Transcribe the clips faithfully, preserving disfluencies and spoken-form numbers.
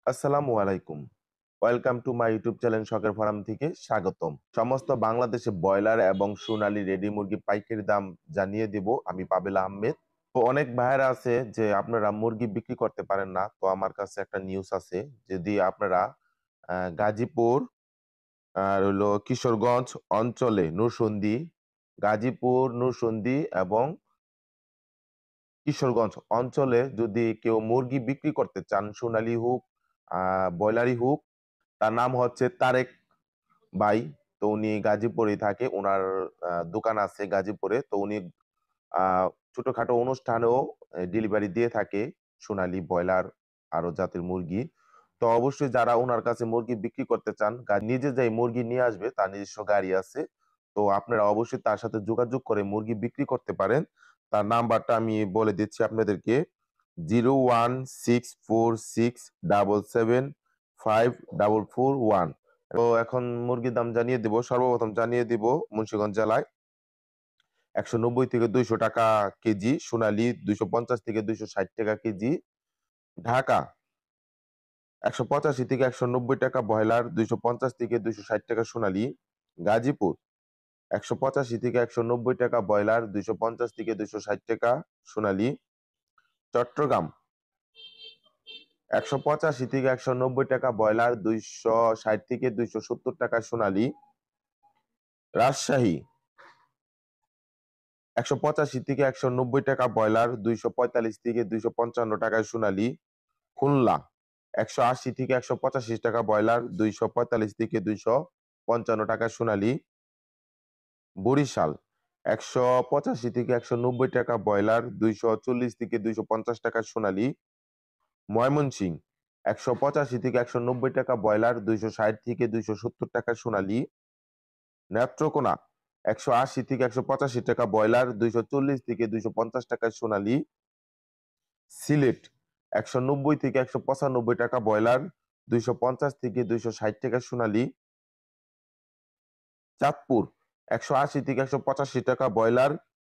আসসালামু আলাইকুম। Welcome to my YouTube channel শখের ফার্ম থেকে স্বাগতম। সমস্ত বাংলাদেশে ব্রয়লার এবং সোনালী রেডি মুরগি পাইকারি দাম জানিয়ে দিব আমি পাবেল আহমেদ। তো অনেক ভাইয়েরা আছে যে আপনারা মুরগি বিক্রি করতে পারেন না, তো আমার কাছে একটা নিউজ আছে। যদি আপনারা আহ, গাজীপুর আর হলো কিশোরগঞ্জ অঞ্চলে নূরসন্দি, গাজীপুর নূরসন্দি এবং কিশোরগঞ্জ অঞ্চলে যদি কেউ মুরগি বিক্রি করতে চান, সোনালী হোক আহ ব্রয়লারই হোক, তার নাম হচ্ছে তারেক ভাই। তো উনি গাজীপুরেই থাকে, ওনার আহ, দোকান আছে গাজীপুরে। তো উনি আহ ছোটখাটো অনুষ্ঠানেও ডেলিভারি দিয়ে থাকে সোনালী ব্রয়লার আরো জাতের মুরগি। তো অবশ্যই যারা ওনার কাছে মুরগি বিক্রি করতে চান, গা- নিজে যাই মুরগি নিয়ে আসবে, তার নিজস্ব গাড়ি আছে। তো আপনারা অবশ্যই তার সাথে যোগাযোগ করে মুরগি বিক্রি করতে পারেন। তার নাম্বারটা আমি বলে দিচ্ছি আপনাদেরকে: zero one six four six double seven five double four one. তো এখন মুরগির দাম জানিয়ে দিব। সর্বপ্রথম জানিয়ে দিব মুন্সিগঞ্জ জেলায় একশো নব্বই থেকে দুইশো টাকা কেজি সোনালী, দুইশো পঞ্চাশ থেকে দুইশো ষাট টাকা কেজি। ঢাকা একশো পঁচাশি থেকে একশো নব্বই টাকা ব্রয়লার, দুইশো পঞ্চাশ থেকে দুইশো ষাট টাকা সোনালী। গাজীপুর একশো পঁচাশি থেকে একশো নব্বই টাকা ব্রয়লার, দুইশো পঞ্চাশ থেকে দুইশো ষাট টাকা সোনালী। চট্টগ্রাম একশো পঁচাশি থেকে একশো নব্বই টাকা ব্রয়লার, দুইশো ষাট থেকে দুইশো সত্তর টাকা সোনালী। রাজশাহী একশো পঁচাশি থেকে একশো নব্বই টাকা ব্রয়লার, দুইশো পঁয়তাল্লিশ থেকে দুইশো পঞ্চান্ন টাকায় সোনালী। খুলনা একশো আশি থেকে একশো পঁচাশি টাকা ব্রয়লার, দুইশো পঁয়তাল্লিশ থেকে দুইশো পঞ্চান্ন টাকা সোনালী। বরিশাল একশো পঁচাশি থেকে একশো নব্বই টাকা ব্রয়লার, দুইশো চল্লিশ থেকে দুইশো পঞ্চাশ টাকা সোনালী। ময়মনসিংহ একশো পঁচাশি থেকে একশো নব্বই টাকা ব্রয়লার, দুইশো ষাট থেকে দুইশো সত্তর টাকা সোনালী। নেত্রকোনা একশো আশি থেকে একশো পঁচাশি টাকা ব্রয়লার, দুইশো চল্লিশ থেকে দুইশো পঞ্চাশ টাকা সোনালী। সিলেট একশো নব্বই থেকে একশো পঁচানব্বই টাকা ব্রয়লার, দুইশো পঞ্চাশ থেকে দুইশো ষাট টাকা সোনালী। চাঁদপুর একশো আশি থেকে একশো পঁচাশি টাকা ব্রয়লার,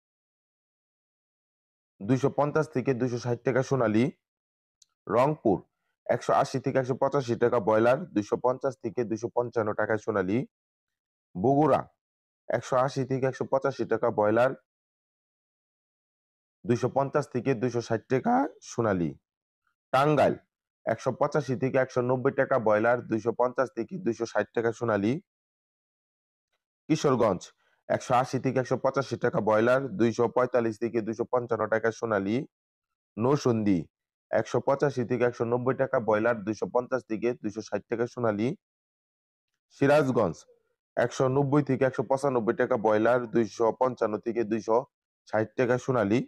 দুইশো পঞ্চাশ থেকে দুইশো ষাট টাকা সোনালী। রংপুর একশো আশি থেকে একশো পঁচাশি টাকা ব্রয়লার, দুইশো পঞ্চাশ থেকে দুইশো পঞ্চান্ন টাকা সোনালী। বগুড়া একশো আশি থেকে একশো পঁচাশি টাকা ব্রয়লার, দুইশো পঞ্চাশ থেকে দুইশো ষাট টাকা সোনালী। টাঙ্গাইল একশো পঁচাশি থেকে একশো নব্বই টাকা ব্রয়লার, দুইশো পঞ্চাশ থেকে দুইশো ষাট টাকা সোনালী। কিশোরগঞ্জ একশো আশি থেকে একশো পঁচাশি টাকা ব্রয়লার, দুইশো পঁয়তাল্লিশ থেকে দুইশো পঞ্চান্ন টাকা সোনালী। নরসিংদী একশো পঁচাশি থেকে একশো নব্বই টাকা ব্রয়লার, দুইশো পঞ্চাশ থেকে দুইশো ষাট টাকা সোনালী। সিরাজগঞ্জ একশো নব্বই থেকে একশো পঁচানব্বই টাকা ব্রয়লার, দুইশো পঞ্চান্ন থেকে দুইশো ষাট টাকা সোনালী।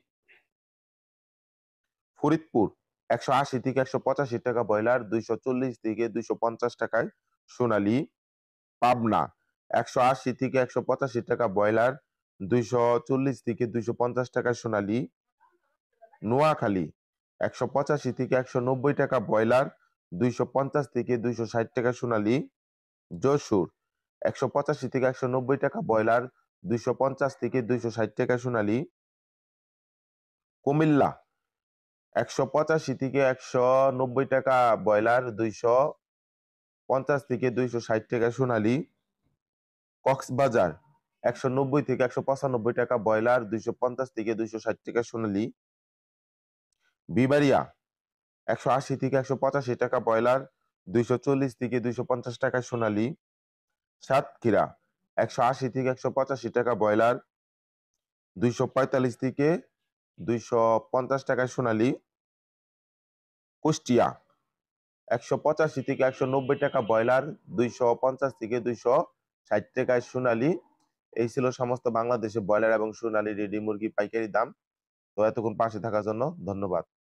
ফরিদপুর একশো আশি থেকে একশো পঁচাশি টাকা ব্রয়লার, দুইশো চল্লিশ থেকে দুইশো পঞ্চাশ টাকায় সোনালী। পাবনা একশো আশি থেকে একশো পঁচাশি টাকা ব্রয়লার, দুইশো চল্লিশ থেকে দুইশো পঞ্চাশ টাকা সোনালী। নোয়াখালী একশো পঁচাশি থেকে একশো নব্বই টাকা ব্রয়লার, দুইশো পঞ্চাশ থেকে দুইশো ষাট টাকা সোনালী। যশোর একশো পঁচাশি থেকে একশো নব্বই টাকা ব্রয়লার, দুইশো পঞ্চাশ থেকে দুইশো ষাট টাকা সোনালী। কুমিল্লা একশো পঁচাশি থেকে একশো নব্বই টাকা ব্রয়লার, দুইশো পঞ্চাশ থেকে দুইশো ষাট টাকা সোনালী। কক্সবাজার একশো নব্বই থেকে একশো পঁচানব্বই টাকা ব্রয়লার, দুইশো পঞ্চাশ থেকে দুইশো ষাট টাকা সোনালী। বিবাড়িয়া একশো আশি থেকে একশো পঁচাশি টাকা ব্রয়লার, দুইশো চল্লিশ থেকে দুইশো পঞ্চাশ টাকা সোনালী। সাতক্ষীরা একশো আশি থেকে একশো পঁচাশি টাকা ব্রয়লার, দুইশো পঁয়তাল্লিশ থেকে দুইশো পঞ্চাশ টাকা সোনালী। কুষ্টিয়া একশো পঁচাশি থেকে একশো নব্বই টাকা ব্রয়লার, দুইশো পঞ্চাশ থেকে দুইশো ষাট টাকায় সোনালী। এই ছিল সমস্ত বাংলাদেশে ব্রয়লার এবং সোনালী রেডি মুরগি পাইকারি দাম। তো এতক্ষণ পাশে থাকার জন্য ধন্যবাদ।